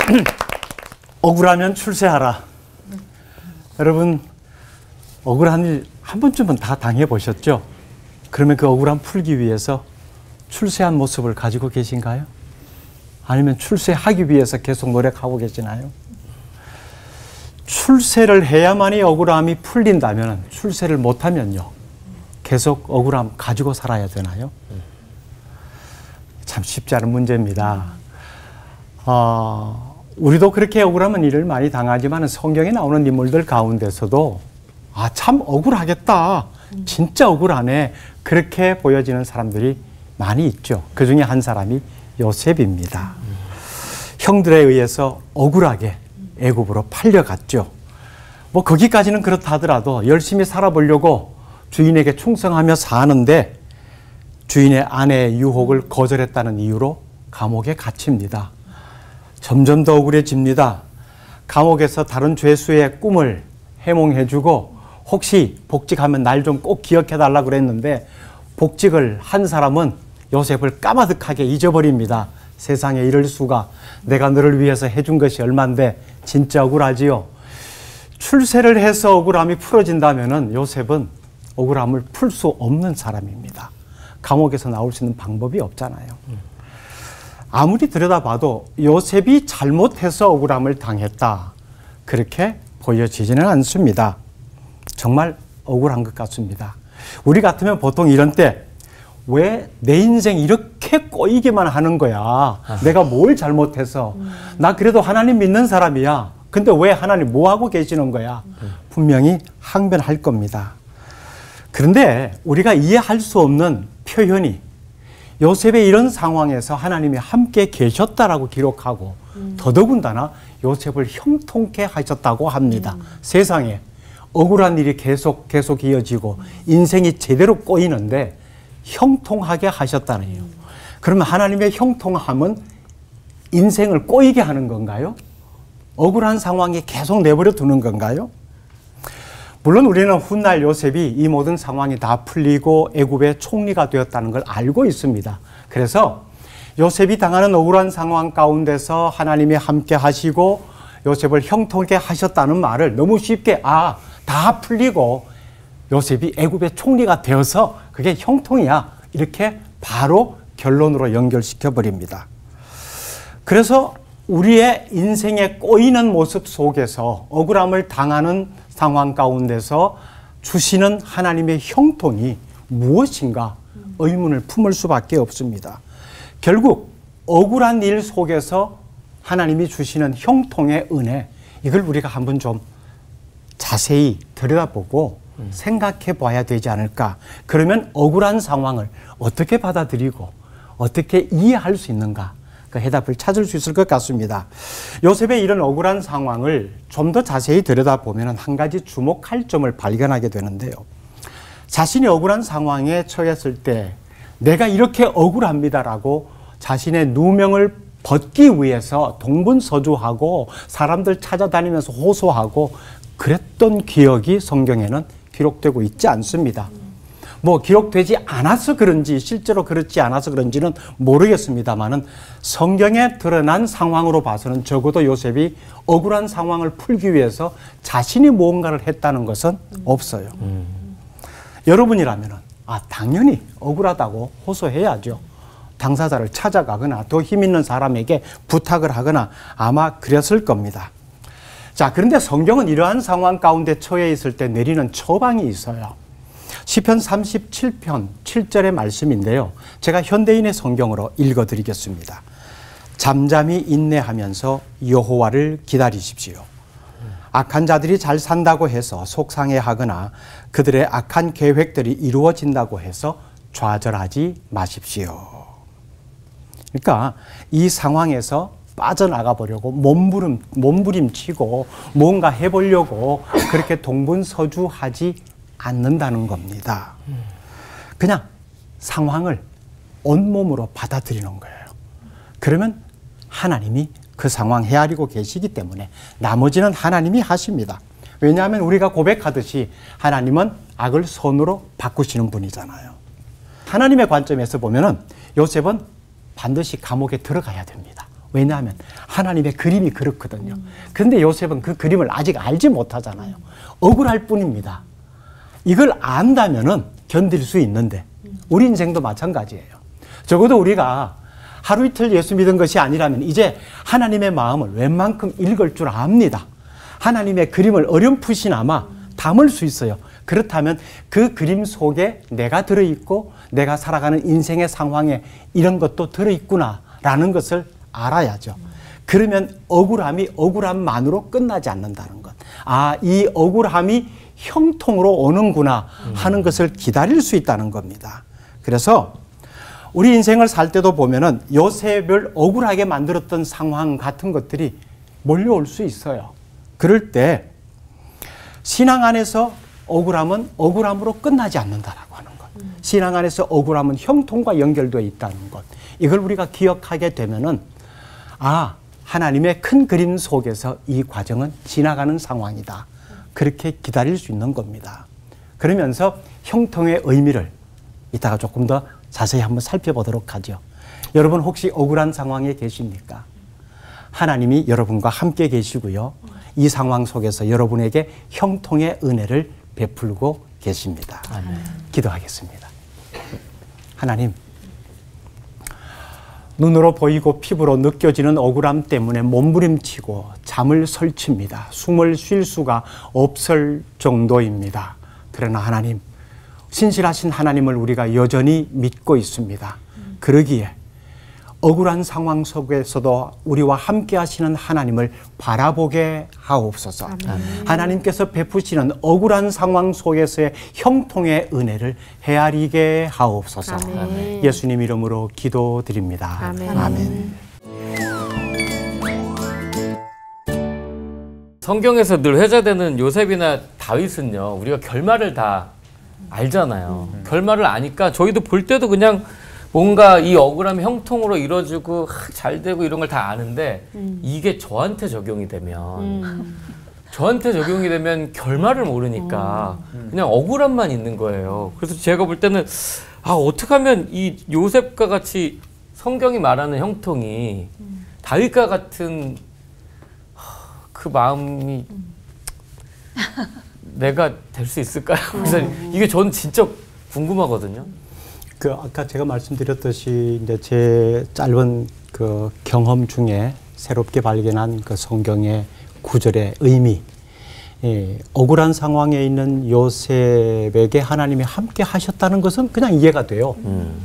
억울하면 출세하라. 여러분, 억울한 일 한 번쯤은 다 당해보셨죠? 그러면 그 억울함 풀기 위해서 출세한 모습을 가지고 계신가요? 아니면 출세하기 위해서 계속 노력하고 계시나요? 출세를 해야만이 억울함이 풀린다면, 출세를 못하면요, 계속 억울함 가지고 살아야 되나요? 참 쉽지 않은 문제입니다. 우리도 그렇게 억울한 일을 많이 당하지만 성경에 나오는 인물들 가운데서도 참 억울하겠다, 진짜 억울하네, 그렇게 보여지는 사람들이 많이 있죠. 그 중에 한 사람이 요셉입니다. 형들에 의해서 억울하게 애굽으로 팔려갔죠. 뭐 거기까지는 그렇다 하더라도 열심히 살아보려고 주인에게 충성하며 사는데 주인의 아내의 유혹을 거절했다는 이유로 감옥에 갇힙니다. 점점 더 억울해집니다. 감옥에서 다른 죄수의 꿈을 해몽해주고 혹시 복직하면 날 좀 꼭 기억해달라고 그랬는데 복직을 한 사람은 요셉을 까마득하게 잊어버립니다. 세상에 이럴 수가, 내가 너를 위해서 해준 것이 얼만데 진짜 억울하지요. 출세를 해서 억울함이 풀어진다면 요셉은 억울함을 풀 수 없는 사람입니다. 감옥에서 나올 수 있는 방법이 없잖아요. 아무리 들여다봐도 요셉이 잘못해서 억울함을 당했다, 그렇게 보여지지는 않습니다. 정말 억울한 것 같습니다. 우리 같으면 보통 이런 때 왜 내 인생 이렇게 꼬이기만 하는 거야? 내가 뭘 잘못해서? 나 그래도 하나님 믿는 사람이야. 근데 왜 하나님 뭐 하고 계시는 거야? 분명히 항변할 겁니다. 그런데 우리가 이해할 수 없는 표현이 요셉의 이런 상황에서 하나님이 함께 계셨다라고 기록하고 더더군다나 요셉을 형통케 하셨다고 합니다. 세상에 억울한 일이 계속 이어지고 인생이 제대로 꼬이는데 형통하게 하셨다는 거예요. 그러면 하나님의 형통함은 인생을 꼬이게 하는 건가요? 억울한 상황에 계속 내버려 두는 건가요? 물론 우리는 훗날 요셉이 이 모든 상황이 다 풀리고 애굽의 총리가 되었다는 걸 알고 있습니다. 그래서 요셉이 당하는 억울한 상황 가운데서 하나님이 함께 하시고 요셉을 형통하게 하셨다는 말을 너무 쉽게 다 풀리고 요셉이 애굽의 총리가 되어서 그게 형통이야, 이렇게 바로 결론으로 연결시켜 버립니다. 그래서 우리의 인생에 꼬이는 모습 속에서 억울함을 당하는 상황 가운데서 주시는 하나님의 형통이 무엇인가 의문을 품을 수밖에 없습니다. 결국 억울한 일 속에서 하나님이 주시는 형통의 은혜, 이걸 우리가 한번 좀 자세히 들여다보고 생각해 봐야 되지 않을까. 그러면 억울한 상황을 어떻게 받아들이고 어떻게 이해할 수 있는가, 그 해답을 찾을 수 있을 것 같습니다. 요셉의 이런 억울한 상황을 좀 더 자세히 들여다보면 한 가지 주목할 점을 발견하게 되는데요. 자신이 억울한 상황에 처했을 때 내가 이렇게 억울합니다라고 자신의 누명을 벗기 위해서 동분서주하고 사람들 찾아다니면서 호소하고 그랬던 기억이 성경에는 기록되고 있지 않습니다. 뭐 기록되지 않아서 그런지 실제로 그렇지 않아서 그런지는 모르겠습니다만은 성경에 드러난 상황으로 봐서는 적어도 요셉이 억울한 상황을 풀기 위해서 자신이 무언가를 했다는 것은 없어요. 여러분이라면은 당연히 억울하다고 호소해야죠. 당사자를 찾아가거나 더 힘 있는 사람에게 부탁을 하거나 아마 그랬을 겁니다. 자, 그런데 성경은 이러한 상황 가운데 처해 있을 때 내리는 처방이 있어요. 시편 37편 7절의 말씀인데요. 제가 현대인의 성경으로 읽어드리겠습니다. 잠잠히 인내하면서 여호와를 기다리십시오. 악한 자들이 잘 산다고 해서 속상해하거나 그들의 악한 계획들이 이루어진다고 해서 좌절하지 마십시오. 그러니까 이 상황에서 빠져나가 보려고 몸부림치고 뭔가 해보려고 그렇게 동분서주하지 않는다는 겁니다. 그냥 상황을 온몸으로 받아들이는 거예요. 그러면 하나님이 그 상황 헤아리고 계시기 때문에 나머지는 하나님이 하십니다. 왜냐하면 우리가 고백하듯이 하나님은 악을 선으로 바꾸시는 분이잖아요. 하나님의 관점에서 보면은 요셉은 반드시 감옥에 들어가야 됩니다. 왜냐하면 하나님의 그림이 그렇거든요. 그런데 요셉은 그 그림을 아직 알지 못하잖아요. 억울할 뿐입니다. 이걸 안다면은 견딜 수 있는데 우리 인생도 마찬가지예요. 적어도 우리가 하루 이틀 예수 믿은 것이 아니라면 이제 하나님의 마음을 웬만큼 읽을 줄 압니다. 하나님의 그림을 어렴풋이나마 담을 수 있어요. 그렇다면 그 그림 속에 내가 들어있고 내가 살아가는 인생의 상황에 이런 것도 들어있구나라는 것을 알아야죠. 그러면 억울함이 억울함만으로 끝나지 않는다는 것. 아, 이 억울함이 형통으로 오는구나 하는 것을 기다릴 수 있다는 겁니다. 그래서 우리 인생을 살 때도 보면은 요셉을 억울하게 만들었던 상황 같은 것들이 몰려올 수 있어요. 그럴 때 신앙 안에서 억울함은 억울함으로 끝나지 않는다라고 하는 것. 신앙 안에서 억울함은 형통과 연결되어 있다는 것. 이걸 우리가 기억하게 되면은 아, 하나님의 큰 그림 속에서 이 과정은 지나가는 상황이다. 그렇게 기다릴 수 있는 겁니다. 그러면서 형통의 의미를 이따가 조금 더 자세히 한번 살펴보도록 하죠. 여러분 혹시 억울한 상황에 계십니까? 하나님이 여러분과 함께 계시고요. 이 상황 속에서 여러분에게 형통의 은혜를 베풀고 계십니다. 아멘. 기도하겠습니다. 하나님, 눈으로 보이고 피부로 느껴지는 억울함 때문에 몸부림치고 잠을 설칩니다. 숨을 쉴 수가 없을 정도입니다. 그러나 하나님, 신실하신 하나님을 우리가 여전히 믿고 있습니다. 그러기에 억울한 상황 속에서도 우리와 함께 하시는 하나님을 바라보게 하옵소서. 아멘. 하나님께서 베푸시는 억울한 상황 속에서의 형통의 은혜를 헤아리게 하옵소서. 아멘. 예수님 이름으로 기도드립니다. 아멘. 아멘. 성경에서 늘 회자되는 요셉이나 다윗은요, 우리가 결말을 다 알잖아요. 결말을 아니까 저희도 볼 때도 그냥 뭔가 이 억울함이 형통으로 이루어지고 잘 되고 이런 걸 다 아는데 이게 저한테 적용이 되면 결말을 모르니까 그냥 억울함만 있는 거예요. 그래서 제가 볼 때는 아, 어떻게 하면 이 요셉과 같이 성경이 말하는 형통이 다윗과 같은 그 마음이 내가 될 수 있을까요? 그래서 이게 저는 진짜 궁금하거든요. 그 아까 제가 말씀드렸듯이 이제 제 짧은 그 경험 중에 새롭게 발견한 그 성경의 구절의 의미, 억울한 상황에 있는 요셉에게 하나님이 함께 하셨다는 것은 그냥 이해가 돼요.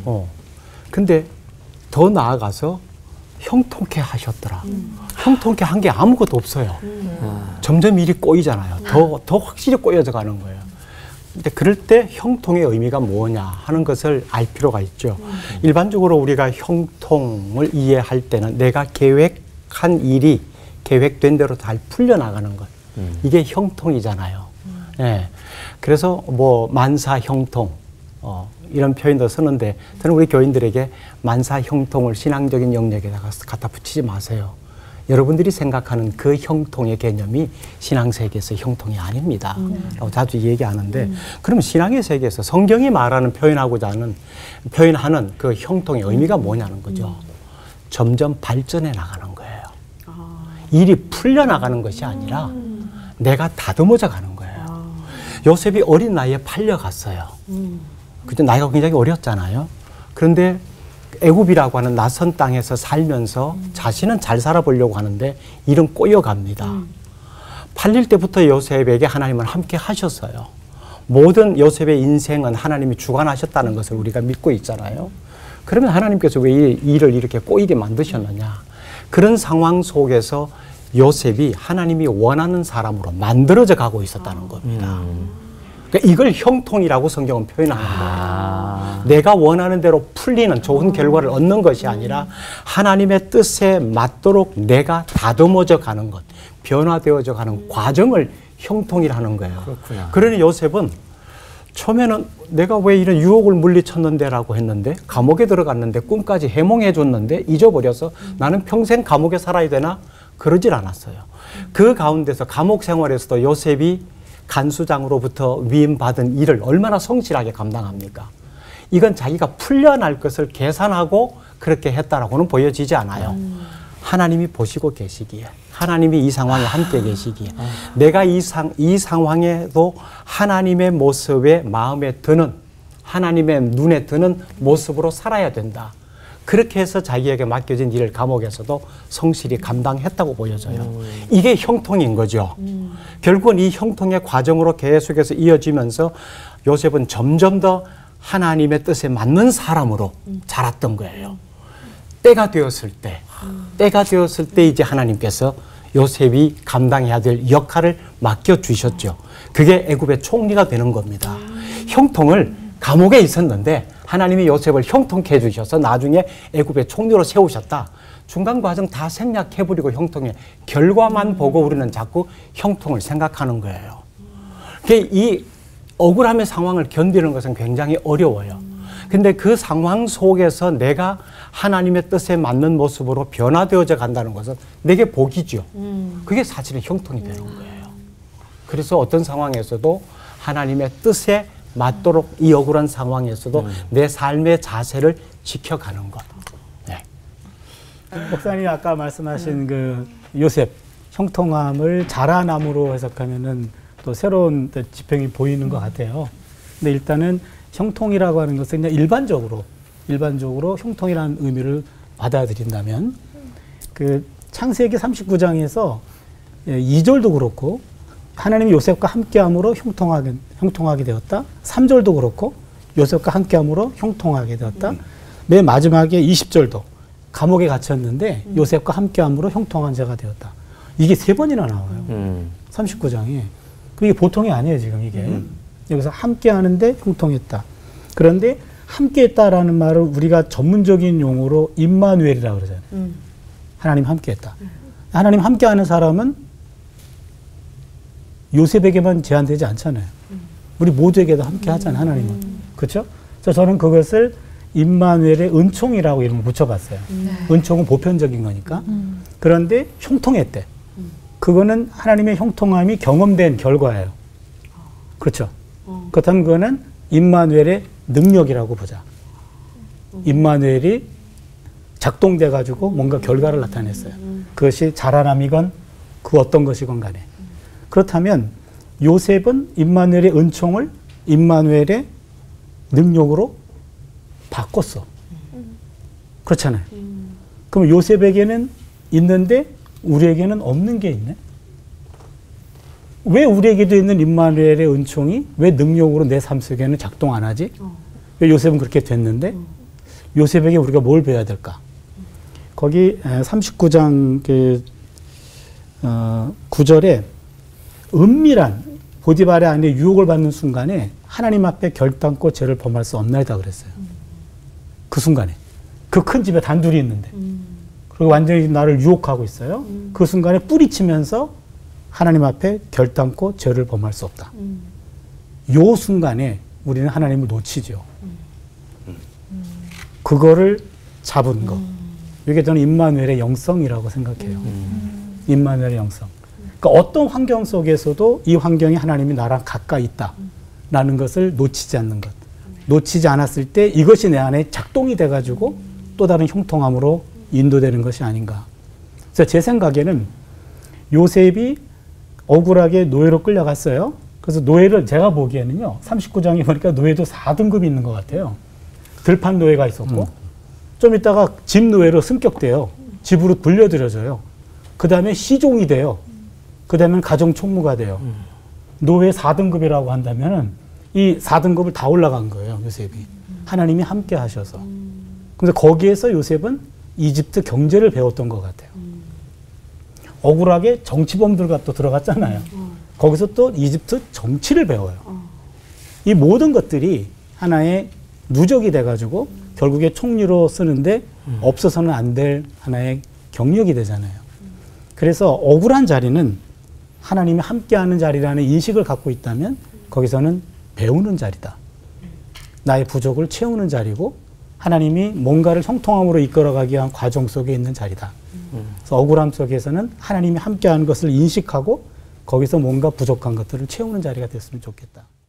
근데 더 나아가서 형통케 하셨더라. 형통케 한 게 아무것도 없어요. 점점 일이 꼬이잖아요. 더 확실히 꼬여져 가는 거예요. 근데 그럴 때 형통의 의미가 뭐냐 하는 것을 알 필요가 있죠. 일반적으로 우리가 형통을 이해할 때는 내가 계획한 일이 계획된 대로 잘 풀려나가는 것. 이게 형통이잖아요. 네. 그래서 뭐 만사형통 이런 표현도 쓰는데 저는 우리 교인들에게 만사형통을 신앙적인 영역에다가 갖다 붙이지 마세요. 여러분들이 생각하는 그 형통의 개념이 신앙 세계에서 형통이 아닙니다. 라고 자주 얘기하는데 그럼 신앙의 세계에서 성경이 말하는 표현하는 그 형통의 의미가 뭐냐는 거죠. 점점 발전해 나가는 거예요. 일이 풀려나가는 것이 아니라 내가 다듬어져 가는 거예요. 요셉이 어린 나이에 팔려갔어요. 그때 나이가 굉장히 어렸잖아요. 그런데 애굽이라고 하는 낯선 땅에서 살면서 자신은 잘 살아보려고 하는데 일은 꼬여갑니다. 팔릴 때부터 요셉에게 하나님은 함께 하셨어요. 모든 요셉의 인생은 하나님이 주관하셨다는 것을 우리가 믿고 있잖아요. 그러면 하나님께서 왜 이 일을 이렇게 꼬이게 만드셨느냐. 그런 상황 속에서 요셉이 하나님이 원하는 사람으로 만들어져 가고 있었다는 겁니다. 그러니까 이걸 형통이라고 성경은 표현하는 거예요. 내가 원하는 대로 풀리는 좋은 결과를 얻는 것이 아니라 하나님의 뜻에 맞도록 내가 다듬어져 가는 것, 변화되어져 가는 과정을 형통이라는 거예요. 그렇구나. 그러니 요셉은 처음에는 내가 왜 이런 유혹을 물리쳤는데라고 했는데 감옥에 들어갔는데 꿈까지 해몽해 줬는데 잊어버려서 나는 평생 감옥에 살아야 되나? 그러질 않았어요. 그 가운데서 감옥 생활에서도 요셉이 간수장으로부터 위임받은 일을 얼마나 성실하게 감당합니까? 이건 자기가 풀려날 것을 계산하고 그렇게 했다라고는 보여지지 않아요. 하나님이 보시고 계시기에, 하나님이 이 상황에 함께 계시기에, 내가 이 상황에도 하나님의 모습에 마음에 드는, 하나님의 눈에 드는 모습으로 살아야 된다. 그렇게 해서 자기에게 맡겨진 일을 감옥에서도 성실히 감당했다고 보여져요. 이게 형통인 거죠. 결국은 이 형통의 과정으로 계속해서 이어지면서 요셉은 점점 더 하나님의 뜻에 맞는 사람으로 자랐던 거예요. 때가 되었을 때 이제 하나님께서 요셉이 감당해야 될 역할을 맡겨주셨죠. 그게 애굽의 총리가 되는 겁니다. 형통을 감옥에 있었는데 하나님이 요셉을 형통케 해주셔서 나중에 애굽의 총리로 세우셨다. 중간 과정 다 생략해버리고 형통의 결과만 보고 우리는 자꾸 형통을 생각하는 거예요. 이 억울함의 상황을 견디는 것은 굉장히 어려워요. 근데 그 상황 속에서 내가 하나님의 뜻에 맞는 모습으로 변화되어져 간다는 것은 내게 복이죠. 그게 사실은 형통이 되는 거예요. 그래서 어떤 상황에서도 하나님의 뜻에 맞도록 이 억울한 상황에서도 내 삶의 자세를 지켜가는 것. 네. 목사님 아까 말씀하신 그 요셉 형통함을 자라남으로 해석하면은 또 새로운 지평이 보이는 것 같아요. 근데 일단은 형통이라고 하는 것은 그냥 일반적으로 형통이라는 의미를 받아들인다면 그 창세기 39장에서 2절도 그렇고 하나님이 요셉과 함께함으로 형통하게 되었다. 3절도 그렇고 요셉과 함께함으로 형통하게 되었다. 맨 마지막에 20절도 감옥에 갇혔는데 요셉과 함께함으로 형통한 자가 되었다. 이게 3번이나 나와요. 39장에. 이게 보통이 아니에요, 지금 이게. 여기서 함께하는데 형통했다. 그런데 함께했다라는 말을 우리가 전문적인 용어로 임마누엘이라고 그러잖아요. 하나님 함께했다. 하나님 함께하는 사람은 요셉에게만 제한되지 않잖아요. 우리 모두에게도 함께하잖아요, 하나님은. 그렇죠? 그래서 저는 그것을 임마누엘의 은총이라고 이름을 붙여봤어요. 은총은 보편적인 거니까. 그런데 형통했대. 그거는 하나님의 형통함이 경험된 결과예요. 그렇죠? 그렇다면 그거는 임마누엘의 능력이라고 보자. 임마누엘이 작동돼가지고 뭔가 결과를 나타냈어요. 그것이 자라남이건 그 어떤 것이건 간에. 그렇다면 요셉은 임마누엘의 은총을 임마누엘의 능력으로 바꿨어. 그렇잖아요. 그럼 요셉에게는 있는데 우리에게는 없는 게 있네. 왜 우리에게도 있는 임마누엘의 은총이 왜 능력으로 내 삶 속에는 작동 안 하지? 왜 요셉은 그렇게 됐는데 요셉에게 우리가 뭘 배워야 될까? 거기 39장 9절에 은밀한 보디발의 아내 유혹을 받는 순간에 하나님 앞에 결단코 죄를 범할 수 없나이다 그랬어요. 그 순간에 그 큰 집에 단둘이 있는데 그리고 완전히 나를 유혹하고 있어요. 그 순간에 뿌리치면서 하나님 앞에 결단코 죄를 범할 수 없다. 요 순간에 우리는 하나님을 놓치죠. 그거를 잡은 거. 이게 저는 임마누엘의 영성이라고 생각해요. 임마누엘의 영성. 그러니까 어떤 환경 속에서도 이 환경이 하나님이 나랑 가까이 있다라는 것을 놓치지 않는 것. 놓치지 않았을 때 이것이 내 안에 작동이 돼가지고 또 다른 형통함으로 인도되는 것이 아닌가. 그래서 제 생각에는 요셉이 억울하게 노예로 끌려갔어요. 그래서 노예를 제가 보기에는요. 39장에 보니까 노예도 4등급이 있는 것 같아요. 들판 노예가 있었고 좀 있다가 집 노예로 승격돼요. 집으로 불려들여져요. 그 다음에 시종이 돼요. 그 다음에 가정 총무가 돼요. 노예 4등급이라고 한다면 이 4등급을 다 올라간 거예요. 요셉이. 하나님이 함께 하셔서. 그래서 거기에서 요셉은 이집트 경제를 배웠던 것 같아요. 억울하게 정치범들과 또 들어갔잖아요. 거기서 또 이집트 정치를 배워요. 이 모든 것들이 하나의 누적이 돼가지고 결국에 총리로 쓰는데 없어서는 안 될 하나의 경력이 되잖아요. 그래서 억울한 자리는 하나님이 함께하는 자리라는 인식을 갖고 있다면 거기서는 배우는 자리다. 나의 부족을 채우는 자리고 하나님이 뭔가를 형통함으로 이끌어가기 위한 과정 속에 있는 자리다. 그래서 억울함 속에서는 하나님이 함께하는 것을 인식하고 거기서 뭔가 부족한 것들을 채우는 자리가 됐으면 좋겠다.